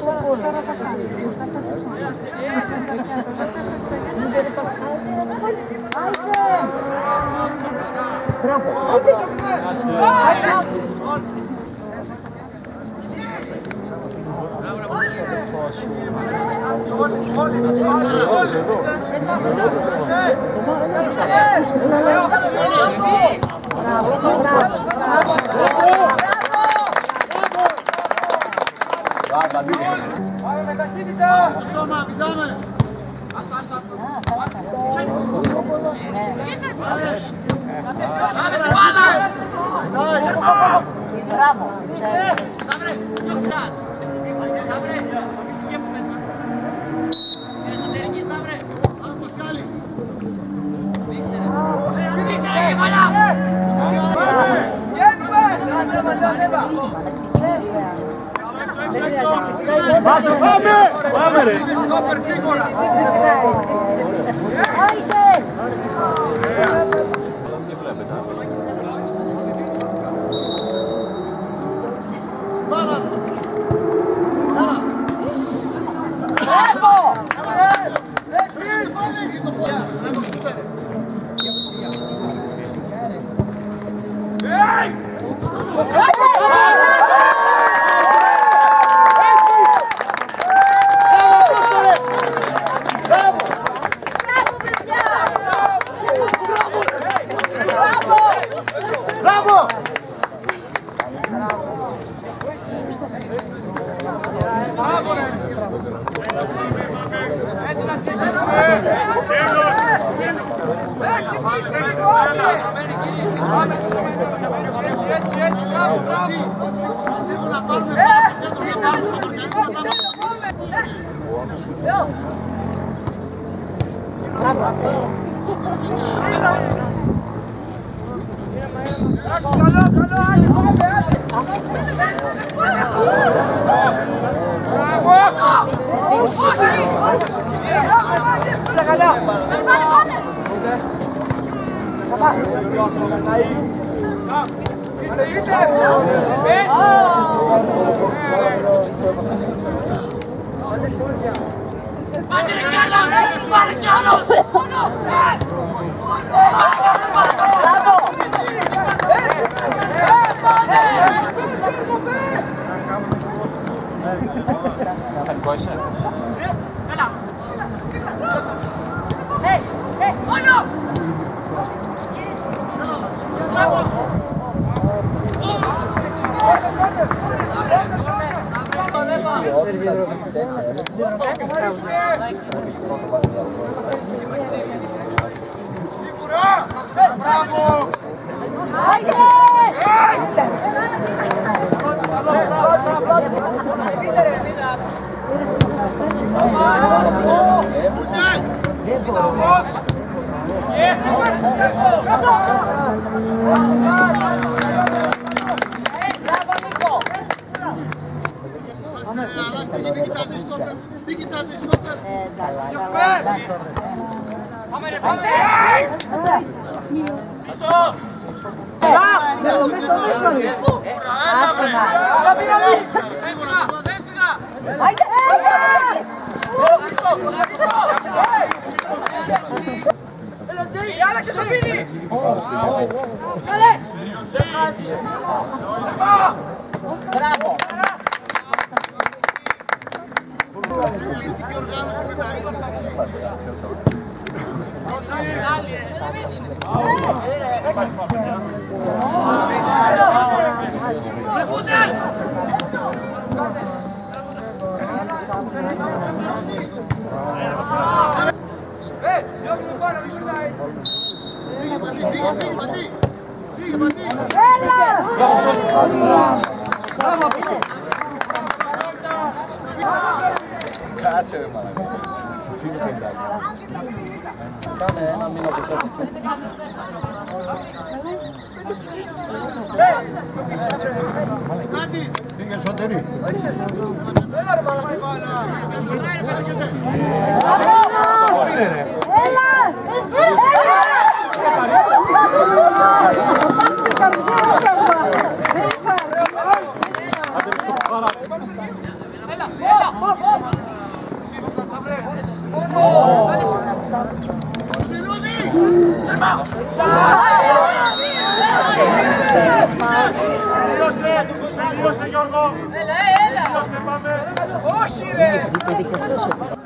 Πάμε με ταχύτητα! Σώμα, πηδάμε! Πάμε στην μπάλα! Μπράβο! Σταύρε, ποιο χτάς! Σταύρε, είσαι και από μέσα. Είναι εσωτερική, Σταύρε. Πάμε, Πασχάλη! Δείξτε ρε. Δείξτε ρε, κεφαλιά! Βγαίνουμε! Πάμε, πάμε! Πάμε ρε! Πάρα! Πάρα! Πάτε ρε κι άλλος! Πάρε κι άλλος! Μπράβο! Μην κοιτάτε στόπερ! Πάμε ρε, πάμε! Πίσω! Άλλαξε στο πίνι! Μπράβο! Πολιτική οργάνωση με τα κάτσε ρε μαλάκα. Φύγει το πεντάκι. Κάνε ένα μήνα από τότε. Κάτι! Πήγε εσωτερή. Έλα ρε μαλάκα η μπάλα. Έλα! Τελείωσε Γιώργο. Τελείωσε, πάμε. Όχι ρε! Γιατί και αυτός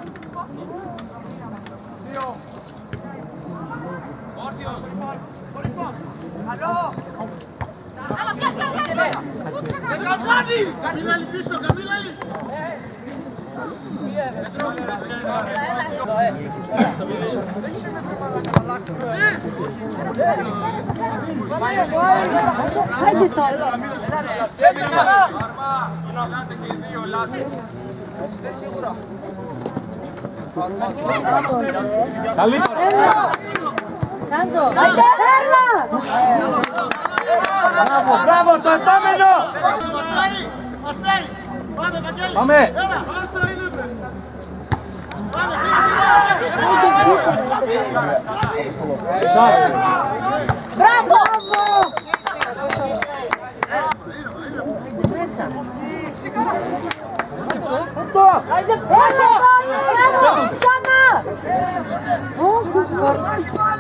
Καμίλαλη πίσω, Καμίλαλη. Άντε τώρα. Κάντο. Έλα! Μπράβο, το επόμενο! Αστέρι! Πάμε, Βαγγέλη! Πάμε! Έλα! Πάμε, Μπράβο! Μέσα. Άντε, έλα! Μπράβο! Ξανά! Όχι, τι σκόρμα.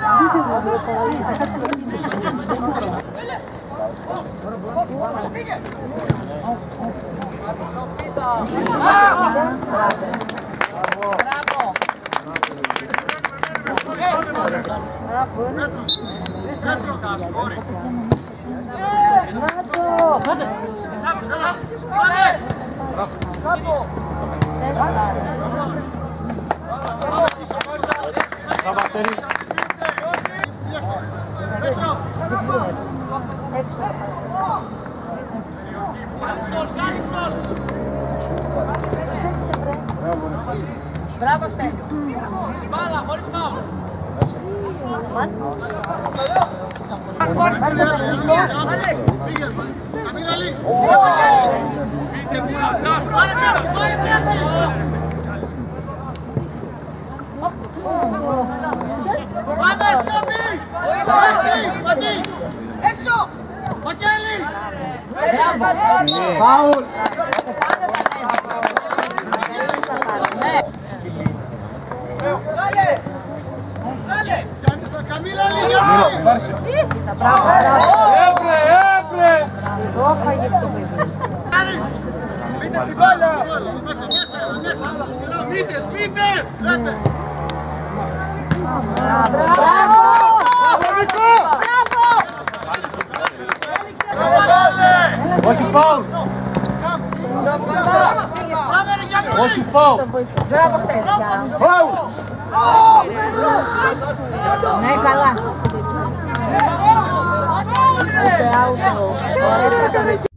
Μπράβο Στέλιο! Μπάλα, χωρίς φάουλ! Άλεξ! Καμίλαλη! Πάμε, Σόμπι! Έξω! Βαγγέλη! Φάουλ! Καμίλαλη! Έπρε! Το έφαγες το παιδί. Μύτες στην κόλλα! Μέσα! Μύτες! Μπράβο! Όχι φάουλ! Όχι φάουλ! Μπράβο Στέλιο. Φάουλ! Ναι, καλά. Ούτε out.